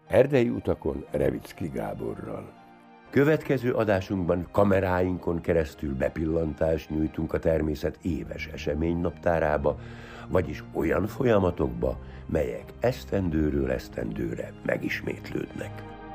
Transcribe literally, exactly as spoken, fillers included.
Erdei utakon Revicki Gáborral. Következő adásunkban kameráinkon keresztül bepillantást nyújtunk a természet éves eseménynaptárába, vagyis olyan folyamatokba, melyek esztendőről esztendőre megismétlődnek.